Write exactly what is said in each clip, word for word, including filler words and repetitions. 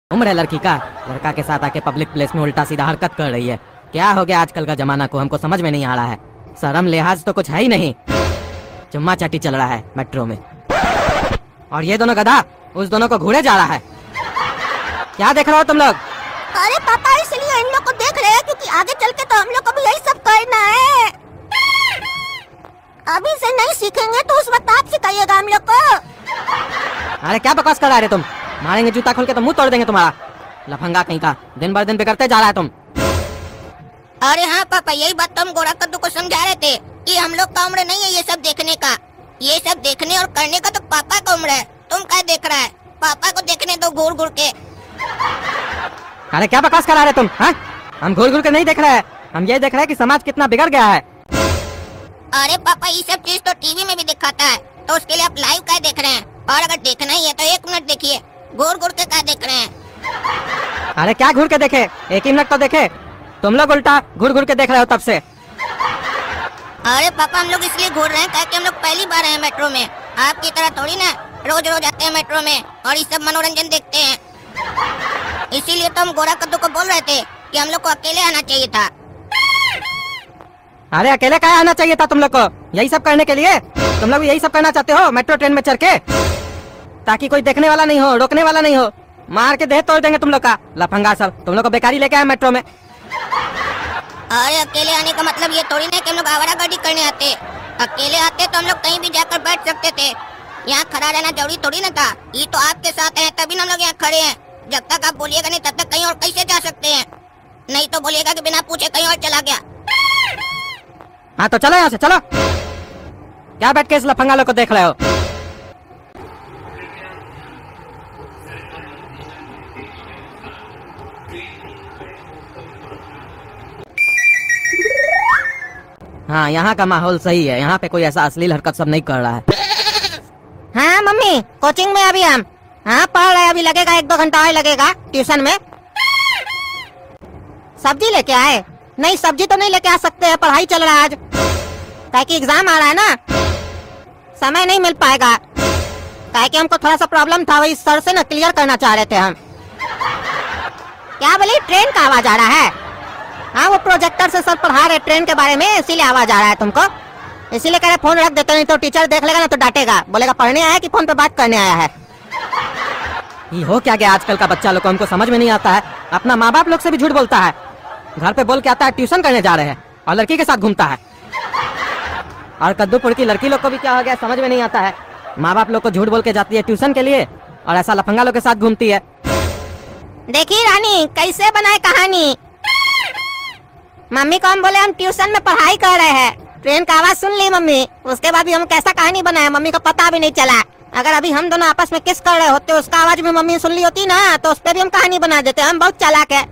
उम्र है लड़की का, लड़का के साथ आके पब्लिक प्लेस में उल्टा सीधा हरकत कर रही है। क्या हो गया आजकल का जमाना को, हमको समझ में नहीं आ रहा है। शर्म लिहाज तो कुछ है ही नहीं, चुम्मा चाटी चल रहा है मेट्रो में। और ये दोनों गधा उस दोनों को घूरे जा रहा है। क्या देख रहे हो तुम लोग? अरे पापा इसलिए इन लोग को देख रहे हैं क्योंकि आगे चल के तो हम लोग को भी यही सब करना है। अभी से नहीं सीखेंगे तो उस वक्त आप सिखाइएगा हम लोग को। अरे क्या बकवास कर रहे तुम? मारेंगे जूता खोल के तो मुंह तोड़ देंगे तुम्हारा। लफंगा कहीं का, दिन भर दिन बिगड़ते जा रहा है तुम। अरे हाँ पापा, यही बात तो हम गोरा कद्दू को समझा रहे थे कि हम लोग का उम्र नहीं है ये सब देखने का। ये सब देखने और करने का तो पापा का उम्र है। तुम क्या देख रहा है? पापा को देखने दो घूर घूर के। अरे क्या बकवास करा रहे तुम? हा? हम घूर घूर के नहीं देख रहे हैं, हम ये देख रहे हैं कि समाज कितना बिगड़ गया है। अरे पापा ये सब चीज तो टीवी में भी दिखाता है, तो उसके लिए आप लाइव क्या देख रहे हैं? और अगर देखना ही है तो एक मिनट देखिए, घूर घूर के क्या देख रहे हैं? अरे क्या घूर के देखे, एक ही मिनट तो देखे। तुम लोग उल्टा घूर घूर के देख रहे हो तब से। अरे पापा हम लोग इसलिए घूर रहे हैं ताकि हम लोग पहली बार हैं मेट्रो में। आपकी तरह थोड़ी ना रोज रोज आते हैं मेट्रो में और ये सब मनोरंजन देखते हैं। इसीलिए तो हम गोरा कद्दू को बोल रहे थे कि हम लोग को अकेले आना चाहिए था। अरे अकेले क्या आना चाहिए था तुम लोग को? यही सब करने के लिए तुम लोग यही सब करना चाहते हो मेट्रो ट्रेन में चढ़ के, ताकि कोई देखने वाला नहीं हो, रोकने वाला नहीं हो। मार के देह तोड़ देंगे तुम लोग का। लफंगा सब तुम लोग को बेकारी लेके आए मेट्रो में। अरे अकेले आने का मतलब ये थोड़ी ना कि हम लोग आवारागर्दी करने आते। अकेले आते तो हम लोग कहीं भी जाकर बैठ सकते थे, यहाँ खड़ा रहना जरूरी थोड़ी ना था। ये तो आपके साथ है तभी हम लोग यहाँ खड़े हैं। जब तक आप बोलिएगा नहीं तब तक कहीं और कैसे जा सकते हैं? नहीं तो बोलिएगा कि बिना पूछे कहीं और चला गया। हाँ तो चलो यहाँ से, चलो। क्या बैठ के इस लफंगा लोग को देख रहे हो? हाँ यहाँ का माहौल सही है, यहाँ पे कोई ऐसा अश्लील हरकत सब नहीं कर रहा है। हाँ मम्मी, कोचिंग में अभी हम हाँ पढ़ रहे, अभी लगेगा एक दो घंटा और लगेगा ट्यूशन में। सब्जी लेके आए? नहीं सब्जी तो नहीं लेके आ सकते हैं, पढ़ाई चल रहा है आज, ताकि एग्जाम आ रहा है ना, समय नहीं मिल पाएगा। ताकि हमको थोड़ा सा प्रॉब्लम था, वही सर से ना क्लियर करना चाह रहे थे हम। क्या बोली? ट्रेन का आवाज आ रहा है? हाँ वो प्रोजेक्टर से सर पढ़ा रहे ट्रेन के बारे में, इसीलिए आवाज आ रहा है तुमको। इसीलिए कह रहे फोन रख देते, नहीं तो टीचर देख लेगा ना तो डांटेगा, बोलेगा पढ़ने आया कि फोन पे बात करने आया है। ये हो क्या गया आजकल का बच्चा लोग को, हमको समझ में नहीं आता है। अपना माँ बाप लोग से भी झूठ बोलता है। घर पे बोल के आता है ट्यूशन करने जा रहे हैं और लड़की के साथ घूमता है। और कद्दूपुर की लड़की लोग को भी क्या हो गया समझ में नहीं आता है। माँ बाप लोग को झूठ बोल के जाती है ट्यूशन के लिए और ऐसा लफंगा लोग के साथ घूमती है। देखिए रानी कैसे बनाए कहानी। मम्मी को हम बोले हम ट्यूशन में पढ़ाई कर रहे हैं, ट्रेन का आवाज सुन ली मम्मी, उसके बाद भी हम कैसा कहानी बनाया मम्मी को पता भी नहीं चला। अगर अभी हम दोनों आपस में किस कर रहे होते उसका आवाज भी मम्मी सुन ली होती ना तो उस पर भी हम कहानी बना देते। हम बहुत चालाक है।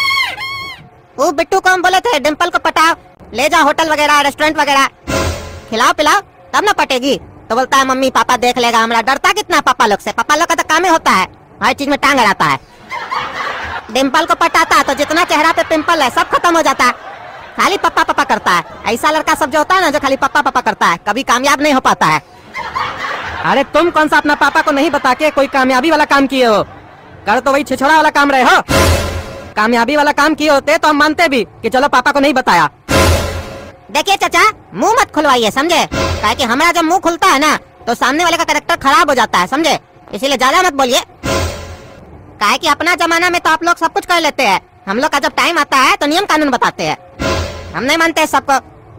वो बिट्टू को हम बोले थे डिम्पल को पटाओ, ले जाओ होटल वगैरह रेस्टोरेंट वगैरह, खिलाओ पिलाओ तब ना पटेगी। तो बोलता है मम्मी पापा देख लेगा। हमारा डरता कितना पापा लोग से, पापा लोग का तो काम ही होता है हर चीज में टांग अड़ाता है। डिम्पल को पटाता तो जितना चेहरा पे पिंपल है सब खत्म हो जाता है, खाली पप्पा पापा करता है। ऐसा लड़का सब जो होता है ना जो खाली पप्पा पापा करता है कभी कामयाब नहीं हो पाता है। अरे तुम कौन सा अपना पापा को नहीं बता के कोई कामयाबी वाला काम किए हो? कर तो वही छिछोड़ा वाला काम रहे हो। कामयाबी वाला काम किए होते तो हम मानते भी कि चलो पापा को नहीं बताया। देखिए चाचा मुंह मत खुलवाइए समझे, ताकि कि हमारा जब मुंह खुलता है ना तो सामने वाले का कैरेक्टर खराब हो जाता है समझे, इसीलिए ज्यादा मत बोलिए। काहे कि अपना जमाना में तो आप लोग सब कुछ कर लेते हैं, हम लोग का जब टाइम आता है तो नियम कानून बताते हैं। हम नहीं मानते सबको।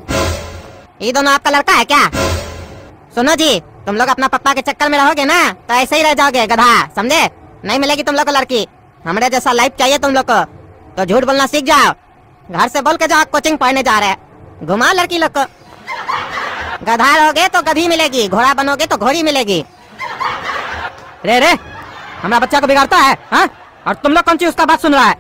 ये दोनों आपका लड़का है क्या? सुनो जी, तुम लोग अपना पप्पा के चक्कर में रहोगे ना तो ऐसे ही रह जाओगे गधा समझे। नहीं मिलेगी तुम लोग को लड़की, हमारे जैसा लाइफ चाहिए तुम लोग को तो झूठ बोलना सीख जाओ। घर से बोल के जाओ कोचिंग पढ़ने जा रहे हैं, घुमाओ लड़की लोग को। गधा रहोगे तो गधी मिलेगी, घोड़ा बनोगे तो घोड़ी मिलेगी। रे रे हमारा बच्चा को बिगाड़ता है हा? और तुम लोग कौन सी उसका बात सुन रहा है?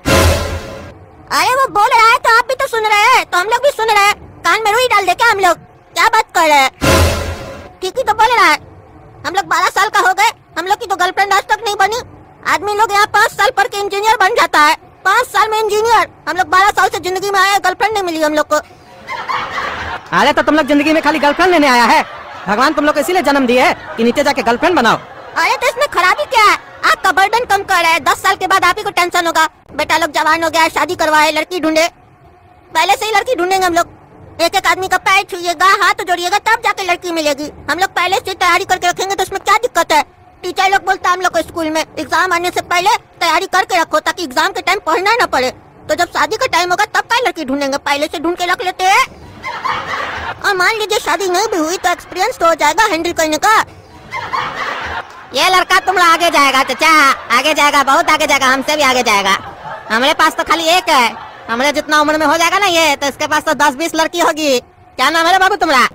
अरे वो बोल रहा है तो आप भी तो सुन रहे हैं, तो हम लोग भी सुन रहे हैं। कान में रुई डाल दे क्या हम लोग? क्या बात कर रहे हैं? ठीक ही तो बोल रहा है। हम लोग बारह साल का हो गए, हम लोग की तो गर्लफ्रेंड आज तक नहीं बनी। आदमी लोग यहाँ पाँच साल पढ़ के इंजीनियर बन जाता है, पाँच साल में इंजीनियर। हम लोग बारह साल से जिंदगी में आए, गर्लफ्रेंड नहीं मिली हम लोग को। अरे तो तुम लोग जिंदगी में खाली गर्लफ्रेंड लेने आया है? भगवान तुम लोग को इसीलिए जन्म दिए है कि नीचे जाके गर्लफ्रेंड बनाओ। अरे तो इसमें खराबी क्या है? आपका बर्डन कम कर रहा है। दस साल के बाद आप ही को टेंशन होगा, बेटा लोग जवान हो गया, शादी करवाए, लड़की ढूंढे। पहले से ही लड़की ढूंढेंगे हम लोग। एक एक आदमी का पैर छुइएगा, हाथ जोड़िएगा, तब जाके लड़की मिलेगी। हम लोग पहले से तैयारी करके रखेंगे तो उसमें क्या दिक्कत है। टीचर लोग बोलता है हम लोग को स्कूल में एग्जाम आने से पहले तैयारी करके रखो ताकि एग्जाम के टाइम पढ़ना न पड़े। तो जब शादी का टाइम होगा तब क्या लड़की ढूंढेंगे, पहले से ढूंढ के रख लेते हैं। और मान लीजिए शादी नहीं भी हुई तो एक्सपीरियंस तो हो जाएगा हैंडल करने का। ये लड़का तुमरा आगे जाएगा चाचा, आगे जाएगा, बहुत आगे जाएगा, हमसे भी आगे जाएगा। हमारे पास तो खाली एक है, हमारे जितना उम्र में हो जाएगा ना ये, तो इसके पास तो दस बीस लड़की होगी। क्या नाम है बाबू तुम्हारा?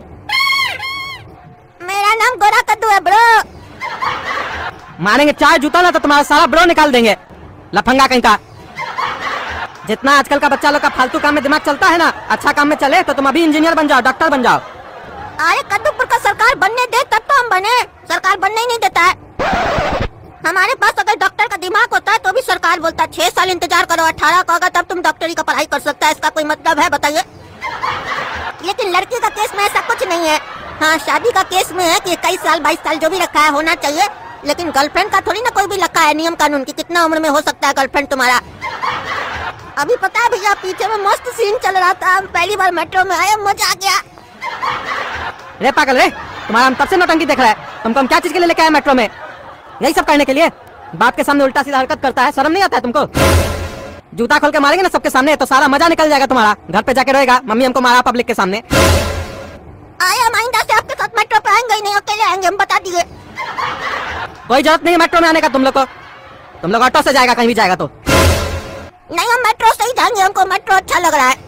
मेरा नाम गोरा कद्दू है ब्रो। मारेंगे चार जूता ना तो तुम्हारा सारा ब्रो निकाल देंगे, लफंगा कहीं का। जितना आजकल का बच्चा लोग का फालतू काम में दिमाग चलता है ना, अच्छा काम में चले तो तुम अभी इंजीनियर बन जाओ, डॉक्टर बन जाओ। अरे कद्दूपुर का सरकार बनने दे तब तो हम बने, सरकार बनने ही नहीं देता है। हमारे पास अगर डॉक्टर का दिमाग होता है तो भी सरकार बोलता है छह साल इंतजार करो, अठारह का होगा तब तुम डॉक्टरी का पढ़ाई कर सकता है। इसका कोई मतलब है बताइए? लेकिन लड़की का केस में ऐसा कुछ नहीं है। हाँ, शादी का केस में है कि इक्कीस साल बाईस साल जो भी रखा है होना चाहिए, लेकिन गर्लफ्रेंड का थोड़ी ना कोई भी रखा है नियम कानून की कितना उम्र में हो सकता है गर्लफ्रेंड तुम्हारा। अभी पता है भैया, पीछे में मस्त सीन चल रहा था, हम पहली बार मेट्रो में आए, मजा आ गया। रे पागल रे, तुम्हारा हम तब से नौटंकी देख रहा है। तुमको हम क्या चीज के लिए लेके आए मेट्रो में? यही सब करने के लिए? बाप के सामने उल्टा सीधा हरकत करता है, शर्म नहीं आता है तुमको? जूता खोल के मारेंगे ना सबके सामने तो सारा मजा निकल जाएगा तुम्हारा। घर पे जाके रहेगा मम्मी हमको मारा पब्लिक के सामने। आया आइंदा से आपके साथ मेट्रो पे आएंगे ही नहीं, अकेले आएंगे, हम बता दिए। कोई जरूरत नहीं है मेट्रो में आने का तुम लोग को, तुम लोग ऑटो से जाएगा कहीं भी जाएगा तो। नहीं, हम मेट्रो से ही जाएंगे, हमको मेट्रो अच्छा लग रहा है।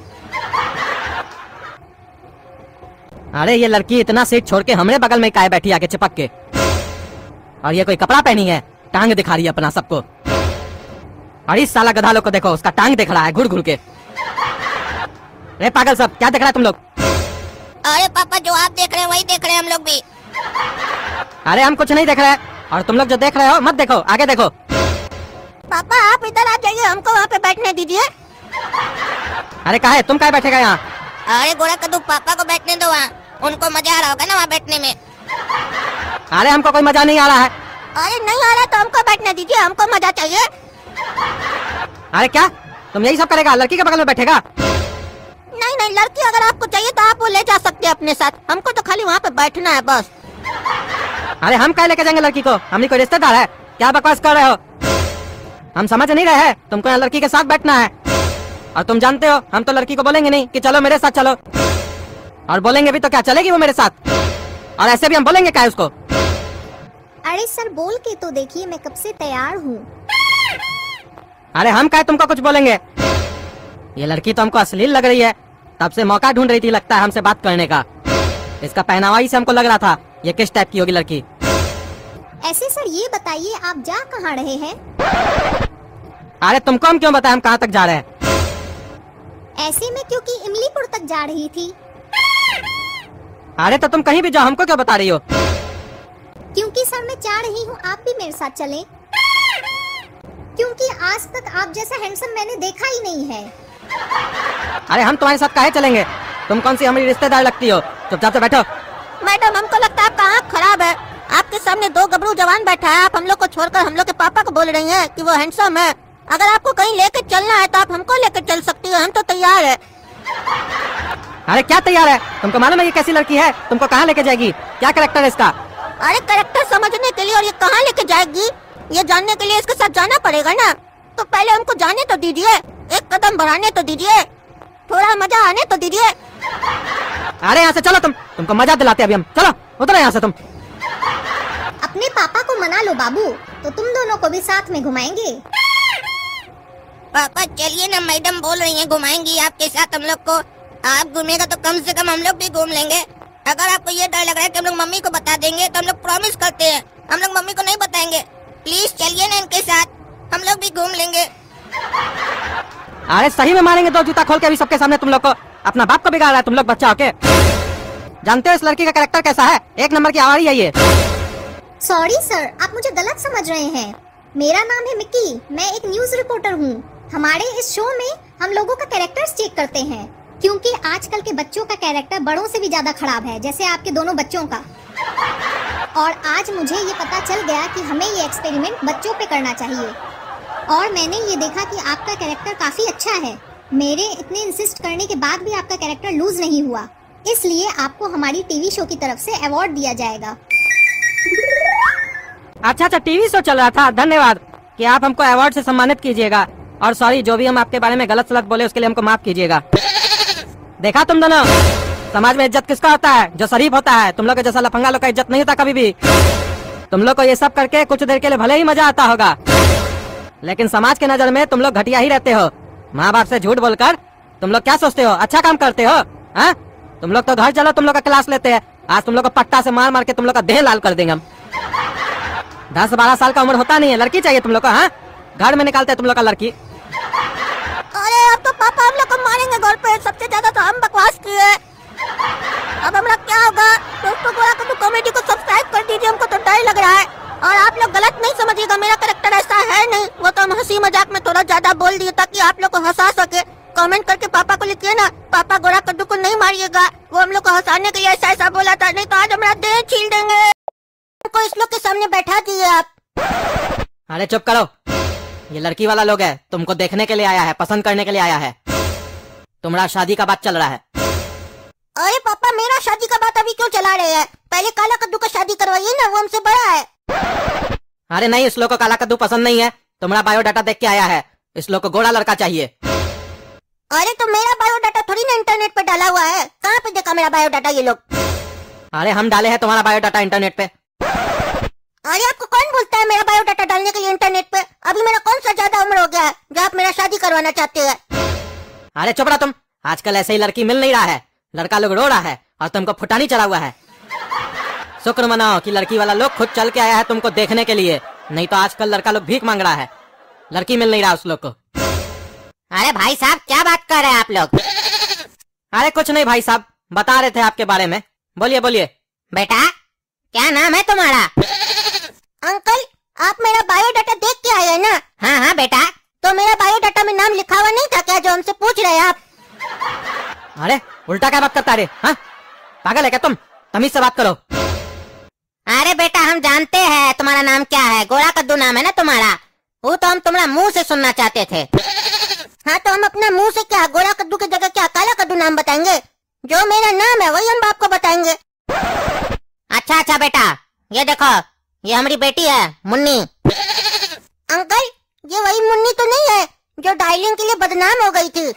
अरे ये लड़की इतना सीट छोड़ के हमरे बगल में काहे बैठी आके चिपक के, और ये कोई कपड़ा पहनी है, टांग दिखा रही है अपना सबको। अरे इस साला गधा लोग को देखो, उसका टांग दिख रहा है घुड़ घुड़ के। रे पागल सब, क्या देख रहा है तुम लोग? अरे पापा, जो आप देख रहे हैं वही देख रहे हैं हम लोग भी। अरे हम कुछ नहीं देख रहे हैं, और तुम लोग जो देख रहे हो मत देखो, आगे देखो। पापा आप इधर आ जाइए, हमको वहाँ पे बैठने दीजिए। अरे काहे, तुम काहे बैठेगा यहाँ? अरे गोरा कद्दू, पापा को बैठने दो, वहाँ उनको मजा आ रहा होगा ना वहाँ बैठने में। अरे हमको कोई मजा नहीं आ रहा है। अरे नहीं आ रहा तो हमको बैठने दीजिए, हमको मजा चाहिए। अरे क्या तुम यही सब करेगा, लड़की के बगल में बैठेगा? नहीं नहीं, लड़की अगर आपको चाहिए तो आप वो ले जा सकते हैं अपने साथ, हमको तो खाली वहाँ पे बैठना है बस। अरे हम क्या लेके जाएंगे लड़की को, हमने कोई रिश्तेदार है? क्या बकवास कर रहे हो? हम समझ नहीं रहे हैं, तुमको यहाँ लड़की के साथ बैठना है। और तुम जानते हो हम तो लड़की को बोलेंगे नहीं कि चलो मेरे साथ चलो, और बोलेंगे भी तो क्या चलेगी वो मेरे साथ? और ऐसे भी हम बोलेंगे क्या उसको? अरे सर बोल के तो देखिए, मैं कब से तैयार हूँ। अरे हम क्या तुमको कुछ बोलेंगे? ये लड़की तो हमको अश्लील लग रही है, तब से मौका ढूंढ रही थी लगता है हमसे बात करने का। इसका पहनावा ही से हमको लग रहा था ये किस टाइप की होगी लड़की। ऐसे सर ये बताइए आप जा कहाँ रहे हैं? अरे तुमको हम क्यों बताएं हम कहाँ तक जा रहे हैं? ऐसे में क्योंकि इमलीपुर तक जा रही थी। अरे तो तुम कहीं भी जाओ, हमको क्यों बता रही हो? क्योंकि सर मैं चाह रही हूँ आप भी मेरे साथ चलें, क्योंकि आज तक आप जैसा हैंडसम मैंने देखा ही नहीं है। अरे हम तुम्हारे साथ काहे चलेंगे? तुम कौन सी हमारी रिश्तेदार लगती हो? चुपचाप से बैठो। मैडम हमको लगता है आपका आँख खराब है, आपके सामने दो गबरू जवान बैठा है, आप हम लोग को छोड़कर हम लोग के पापा को बोल रही हैं कि वो हैंडसम है। अगर आपको कहीं लेकर चलना है तो आप हमको लेकर चल सकती हो, हम तो तैयार है। अरे क्या तैयार है? तुमको मालूम है ये कैसी लड़की है? तुमको कहाँ लेके जाएगी? क्या कैरेक्टर है इसका? अरे कैरेक्टर समझने के लिए और ये कहाँ लेके जाएगी ये जानने के लिए इसके साथ जाना पड़ेगा ना। तो पहले हमको जाने तो दीजिए, एक कदम बढ़ाने तो दीजिए, थोड़ा मजा आने तो दीजिए। अरे यहाँ से चलो, तुम तुमको मजा दिलाते अभी हम। चलो उतरो यहाँ से तुम। अपने पापा को मना लो बाबू, तो तुम दोनों को भी साथ में घुमाएंगे। पापा चलिए ना, मैडम बोल रही हैं घुमाएंगी आपके साथ हम लोग को। आप घूमेगा तो कम से कम हम लोग भी घूम लेंगे। अगर आपको ये डर लग रहा है कि हम लोग मम्मी को बता देंगे तो हम लोग प्रॉमिस करते हैं हम लोग मम्मी को नहीं बताएंगे। प्लीज चलिए ना इनके साथ, हम लोग भी घूम लेंगे। अरे सही में मारेंगे दो जूता खोल के अभी सबके सामने तुम लोग को। अपना बाप को बिगाड़ रहा है तुम लोग बच्चा होके। जानते हो इस लड़की का कैरेक्टर कैसा है? एक नंबर की आवारी है ये। सॉरी सर, आप मुझे गलत समझ रहे हैं। मेरा नाम है मिक्की, मैं एक न्यूज रिपोर्टर हूँ। हमारे इस शो में हम लोगों का कैरेक्टर्स चेक करते हैं, क्योंकि आजकल के बच्चों का कैरेक्टर बड़ों से भी ज्यादा खराब है, जैसे आपके दोनों बच्चों का। और आज मुझे ये पता चल गया कि हमें ये एक्सपेरिमेंट बच्चों पे करना चाहिए। और मैंने ये देखा कि आपका कैरेक्टर काफी अच्छा है। मेरे इतने इंसिस्ट करने के बाद भी आपका कैरेक्टर लूज नहीं हुआ, इसलिए आपको हमारी टीवी शो की तरफ से अवार्ड दिया जाएगा। अच्छा अच्छा, टीवी शो चल रहा था, धन्यवाद कि आप हमको अवार्ड से सम्मानित कीजिएगा। और सॉरी, जो भी हम आपके बारे में गलत सलत बोले उसके लिए हमको माफ कीजिएगा। देखा तुम दोनों, समाज में इज्जत किसका होता है? जो शरीफ होता है। तुम लोग के जैसा लफंगा लोग का इज्जत नहीं होता कभी भी। तुम लोग को ये सब करके कुछ देर के लिए भले ही मजा आता होगा, लेकिन समाज के नजर में तुम लोग घटिया ही रहते हो। माँ बाप से झूठ बोलकर तुम लोग क्या सोचते हो? अच्छा काम करते हो? हाँ, तुम लोग तो घर चलो, तुम लोग का क्लास लेते हैं। आज तुम लोग को पट्टा से मार मार के तुम लोग का देह लाल कर देंगे हम। दस बारह साल का उम्र होता नहीं है, लड़की चाहिए तुम लोग को। हाँ, घर में निकालते हैं तुम लोग का लड़की। अरे अब तो पापा हम लोग को मारेंगे घर पे। सबसे ज्यादा तो हम बकवास किए। अब हमारा क्या होगा? दोस्तों गोरा कद्दू कॉमेडी को सब्सक्राइब कर दीजिए, हमको तो डर लग रहा है। और आप लोग गलत नहीं समझिएगा, मेरा कैरेक्टर ऐसा है नहीं। वो तो हम हंसी मजाक में थोड़ा ज्यादा बोल दिए ताकि आप लोग को हंसा सके। कमेंट करके पापा को लिखिए ना, पापा गोरा कद्दू को नहीं मारिएगा, वो हम लोग को हंसाने के लिए ऐसा ऐसा बोला था, नहीं तो आज हमारा देह छील देंगे। हमको इस लोग के सामने बैठा दिए आप। अरे चुप करो, ये लड़की वाला लोग है, तुमको देखने के लिए आया है, पसंद करने के लिए आया है। तुम्हारा शादी का बात चल रहा है। अरे पापा, मेरा शादी का बात अभी क्यों चला रहे हैं? पहले काला कद्दू का शादी करवाइए ना, वो हमसे बड़ा है। अरे नहीं, इस लोग को काला कद्दू पसंद नहीं है। तुम्हारा बायोडाटा देख के आया है, इस लोग को गोरा लड़का चाहिए। अरे तो मेरा बायोडाटा थोड़ी ना इंटरनेट पे डाला हुआ है, कहाँ पे देखा मेरा बायोडाटा ये लोग? अरे हम डाले हैं तुम्हारा बायोडाटा इंटरनेट पे। अरे आपको कौन बोलता है मेरा बायोडाटा डालने के लिए इंटरनेट पे? अभी मेरा कौन सा ज्यादा उम्र हो गया है जो आप मेरा शादी करवाना चाहते हैं? अरे चुप रहा तुम, आजकल ऐसे ही लड़की मिल नहीं रहा है, लड़का लोग रो रहा है और तुमको फुटानी चढ़ा हुआ है। शुक्र मनाओ कि लड़की वाला लोग खुद चल के आया है तुमको देखने के लिए, नहीं तो आजकल लड़का लोग भीख मांग रहा है, लड़की मिल नहीं रहा उस लोग को। अरे भाई साहब, क्या बात कर रहे हैं आप लोग? अरे कुछ नहीं भाई साहब, बता रहे थे आपके बारे में। बोलिए बोलिए। बेटा, क्या नाम है तुम्हारा? अंकल, आप मेरा बायोडाटा देख के आए हैं ना? हाँ हाँ बेटा, तो मेरा बायोडाटा में नाम लिखा हुआ नहीं था क्या जो हमसे पूछ रहे हैं आप? अरे उल्टा क्या बात करता है? हाँ, पागल है क्या तुम? तमीज से बात करो। अरे बेटा, हम जानते हैं तुम्हारा नाम क्या है, गोरा कद्दू नाम है ना तुम्हारा। वो तो हम तुम्हारा मुंह से सुनना चाहते थे। हाँ, तो हम अपना मुंह से क्या गोरा कद्दू की जगह क्या काला कद्दू नाम बताएंगे? जो मेरा नाम है वही हम आपको बताएंगे। अच्छा अच्छा बेटा, ये देखो, ये हमारी बेटी है मुन्नी। अंकल, ये वही मुन्नी तो नहीं है जो डायलिंग के लिए बदनाम हो गई थी?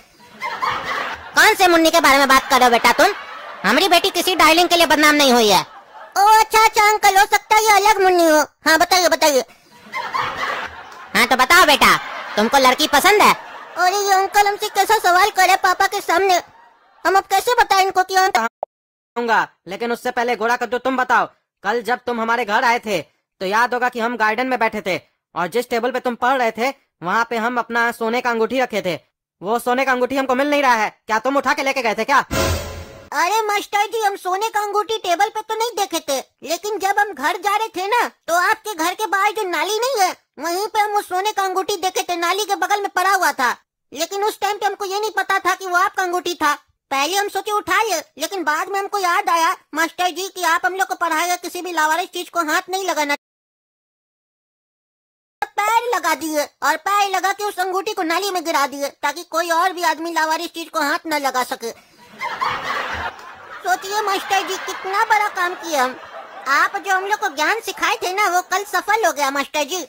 कौन से मुन्नी के बारे में बात कर रहे हो बेटा तुम? हमारी बेटी किसी डायलिंग के लिए बदनाम नहीं हुई है। ओ अच्छा अच्छा अंकल, हो सकता है ये अलग मुन्नी हो। हाँ बताइए बताइए। हाँ तो बताओ बेटा, तुमको लड़की पसंद है? अरे ये अंकल हमसे कैसा सवाल करे पापा के सामने, हम अब कैसे बताएं इनको कि बताऊंगा, लेकिन उससे पहले गोरा कद्दू तुम बताओ, कल जब तुम हमारे घर आए थे तो याद होगा कि हम गार्डन में बैठे थे और जिस टेबल पे तुम पढ़ रहे थे वहाँ पे हम अपना सोने का अंगूठी रखे थे। वो सोने का अंगूठी हमको मिल नहीं रहा है, क्या तुम उठा के लेके गए थे क्या? अरे मास्टर जी, हम सोने का अंगूठी टेबल पे तो नहीं देखे थे, लेकिन जब हम घर जा रहे थे ना तो आपके घर के बाहर जो नाली नहीं है वहीं पे हम वो सोने का अंगूठी देखे थे, नाली के बगल में पड़ा हुआ था। लेकिन उस टाइम पे हमको ये नहीं पता था कि वो आपका अंगूठी था। पहले हम सोचे उठा ले, लेकिन बाद में हमको याद आया मास्टर जी कि आप हम लोग को पढ़ाएगा किसी भी लावारिस चीज को हाथ नहीं लगाना। पैर लगा दिए और पैर लगा के उस अंगूठी को नाली में गिरा दिए ताकि कोई और भी आदमी लावारिस चीज को हाथ न लगा सके। सोचिए मास्टर जी, कितना बड़ा काम किया हम। आप जो हम लोग को ज्ञान सिखाए थे ना वो कल सफल हो गया मास्टर जी।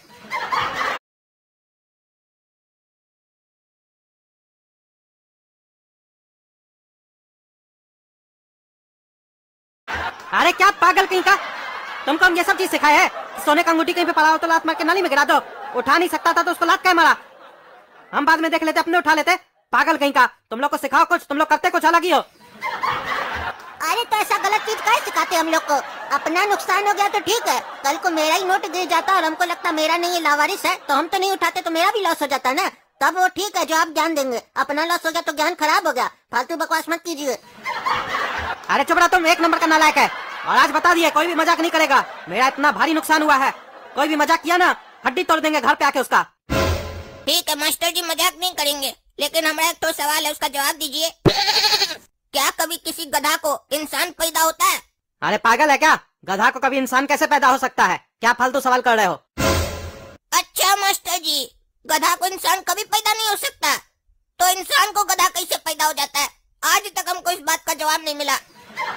अरे क्या पागल कहीं का, तुमको हम ये सब चीज सिखाए है? सोने का अंगूठी कहीं पे पड़ा हो तो लात मार के नाली में गिरा दो। उठा नहीं सकता था तो उसको लात क्या मारा? हम बाद में देख लेते, अपने उठा लेते। पागल कहीं का, तुम लोग को सिखाओ कुछ, तुम लोग करते कुछ अलग ही हो। अरे तो ऐसा गलत चीज क्या सिखाते हम लोग को? अपना नुकसान हो गया तो ठीक है, कल को मेरा ही नोट गिर जाता और हमको लगता मेरा नहीं लावारिस है तो हम तो नहीं उठाते, तो मेरा भी लॉस हो जाता ना। तब वो ठीक है जो आप ज्ञान देंगे, अपना लॉस हो गया तो ज्ञान खराब हो गया। फालतू बकवास मत कीजिए। अरे चुप रहा, तुम एक नंबर का नालायक है। और आज बता दिए, कोई भी मजाक नहीं करेगा। मेरा इतना भारी नुकसान हुआ है, कोई भी मजाक किया ना हड्डी तोड़ देंगे घर पे आके उसका। ठीक है मास्टर जी, मजाक नहीं करेंगे, लेकिन हमारा एक तो सवाल है, उसका जवाब दीजिए। क्या कभी किसी गधा को इंसान पैदा होता है? अरे पागल है क्या, गधा को कभी इंसान कैसे पैदा हो सकता है? क्या फालतू सवाल कर रहे हो? अच्छा मास्टर जी, गधा को इंसान कभी पैदा नहीं हो सकता, तो इंसान को गधा कैसे पैदा हो जाता है? आज तक हमको इस बात का जवाब नहीं मिला।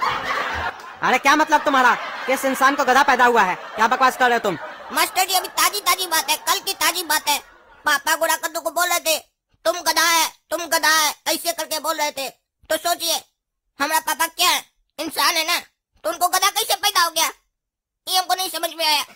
अरे क्या मतलब तुम्हारा? किस इंसान को गधा पैदा हुआ है? क्या बकवास कर रहे हो तुम? मास्टर जी अभी ताजी ताजी बात है, कल की ताजी बात है। पापा गोरा कद्दू को बोल रहे थे तुम गधा है, तुम गधा है, ऐसे करके बोल रहे थे। तो सोचिए हमारा पापा क्या है? इंसान है ना, तो उनको गधा कैसे पैदा हो गया? ये हमको नहीं समझ में आया।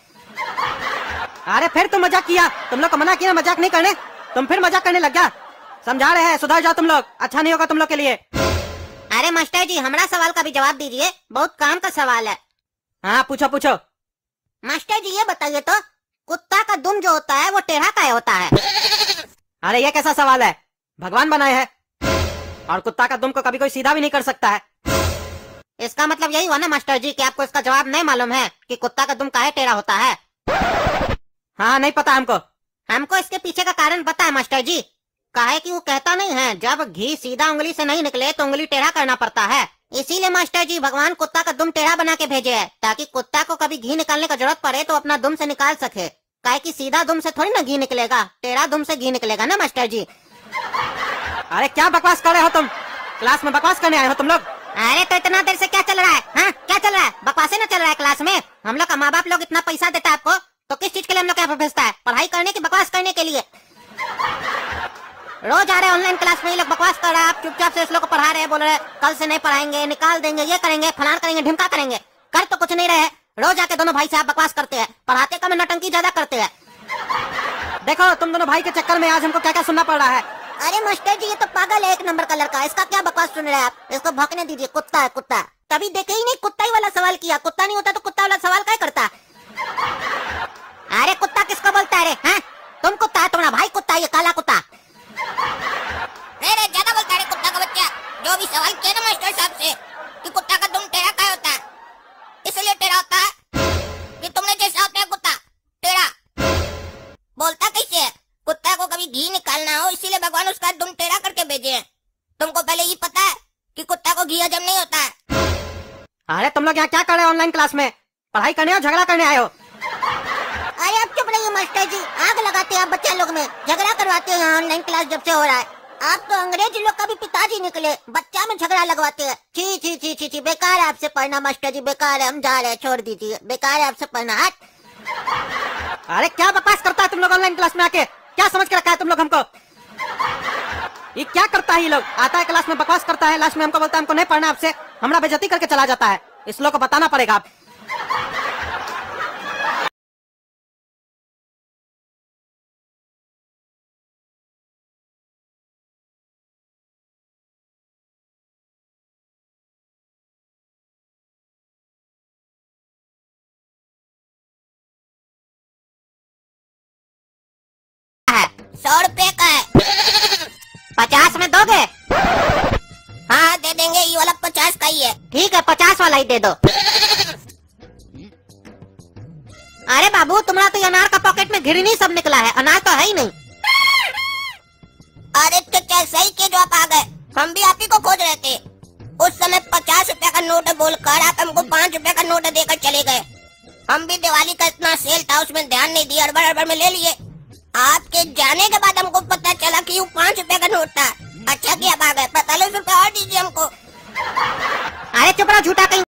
अरे फिर तुम मजाक किया। तुम लोग को मना किया मजाक नहीं करने, तुम फिर मजाक करने लग गया। समझा रहे हैं, सुधर जाओ तुम लोग, अच्छा नहीं होगा तुम लोग के लिए। अरे मास्टर जी हमारा सवाल का भी जवाब दीजिए, बहुत काम का सवाल है। हाँ पूछो पूछो। मास्टर जी ये बताइए तो, कुत्ता का दुम जो होता है वो टेढ़ा काहे होता है? अरे ये कैसा सवाल है? भगवान बनाए है, और कुत्ता का दुम को कभी कोई सीधा भी नहीं कर सकता है। इसका मतलब यही हुआ ना मास्टर जी कि आपको इसका जवाब नहीं मालूम है कि कुत्ता का दुम काहे टेढ़ा होता है? हाँ नहीं पता हमको। हमको इसके पीछे का कारण पता है मास्टर जी। काहे कि वो कहता नहीं है जब घी सीधा उंगली से नहीं निकले तो उंगली टेढ़ा करना पड़ता है। इसीलिए मास्टर जी भगवान कुत्ता का दुम टेढ़ा बना के भेजे है, ताकि कुत्ता को कभी घी निकालने का जरूरत पड़े तो अपना दुम से निकाल सके। काहे कि सीधा दुम से थोड़ी ना घी निकलेगा, टेढ़ा दुम से घी निकलेगा ना मास्टर जी। अरे क्या बकवास कर रहे हो तुम? क्लास में बकवास करने आए हो तुम लोग? अरे तो इतना देर से क्या चल रहा है? हाँ क्या चल रहा है? बकवासे ना चल रहा है क्लास में? हम लोग का माँ बाप लोग इतना पैसा देता है आपको, तो किस चीज के लिए हम लोग यहाँ पे भेजता है? पढ़ाई करने की बकवास करने के लिए? रोज आ रहे ऑनलाइन क्लास में ये लोग बकवास कर रहा है, आप चुपचाप से इस लोग को पढ़ा रहे हैं, बोल रहे कल से नहीं पढ़ाएंगे, निकाल देंगे, ये करेंगे, फलान करेंगे, ढिमका करेंगे। कर तो कुछ नहीं रहे, रोज आके दोनों भाई साहब बकवास करते हैं, पढ़ाते कम नौटंकी ज्यादा करते हैं। देखो तुम दोनों भाई के चक्कर में आज हमको क्या क्या सुनना पड़ रहा है। अरे मास्टर जी ये तो पागल है एक नंबर का लड़का, इसका क्या बकवास सुन रहे हैं आप? इसको भौंकने दीजिए, कुत्ता है कुत्ता। कभी देखे ही नहीं, कुत्ता ही वाला सवाल किया। कुत्ता नहीं होता तो कुत्ता वाला सवाल क्या करता? अरे कुत्ता किसको बोलता है रे? हाँ तुम कुत्ता है, तुम्हारा भाई कुत्ता है, ये काला कुत्ता। अरे ज्यादा बोलता है कुत्ता का बच्चा। जो भी सवाल किया ना मास्टर साहब से कि कुत्ता का दुम टेढ़ा क्या होता है, इसलिए टेढ़ा होता है कि तुमने जैसा होता है कुत्ता टेढ़ा। बोलता कैसे है? कुत्ता को कभी घी निकालना हो इसीलिए भगवान उसका दुम टेढ़ा करके भेजे हैं। तुमको पहले ये पता है कि कुत्ता को घी हजम नहीं होता है? अरे तुम लोग यहाँ क्या कर रहे हो? ऑनलाइन क्लास में पढ़ाई करने हो झगड़ा करने आए हो? अरे आप चुप रहिए मास्टर जी, आग लगाते हैं आप बच्चे लोग में, झगड़ा करवाते हैं ऑनलाइन क्लास जब से हो रहा है। आप तो अंग्रेजी लोग का भी पिताजी निकले, बच्चा में झगड़ा लगवाते हैं। छी छी छी छी छी, बेकार है आपसे पढ़ना मास्टर जी, बेकार है, हम जा रहे हैं, छोड़ दीजिए, बेकार है आपसे पढ़ना। हट। अरे क्या बकवास करता है तुम लोग ऑनलाइन क्लास में आके? क्या समझ के रखा है तुम लोग हमको? ये क्या करता है? ये लोग आता है क्लास में बकवास करता है, लास्ट में हमको बोलता है हमको नहीं पढ़ना आपसे, हमारा बेइज्जती करके चला जाता है। इस लोग को बताना पड़ेगा आप। सौ रुपए का है। पचास में दोगे? हाँ दे देंगे, ये वाला पचास का ही है। ठीक है पचास वाला ही दे दो। अरे बाबू तुम्हारा तो अनार का पॉकेट में घिरनी सब निकला है, अनार तो है ही नहीं। अरे चाचा सही के जो आप आ गए, हम भी आप ही को खोज रहे थे। उस समय पचास रुपए का नोट बोलकर आप हमको पाँच रुपए का नोट देकर चले गए। हम भी दिवाली का इतना सेल था उसमें ध्यान नहीं दिया, अड़बड़ अड़बड़ में ले लिए। आपके जाने के बाद हमको पता चला कि वो पाँच रुपए का नोट था। अच्छा किया आ गए, पैंतालीस रुपए और दीजिए हमको। अरे चुप रहो झूठा कहीं।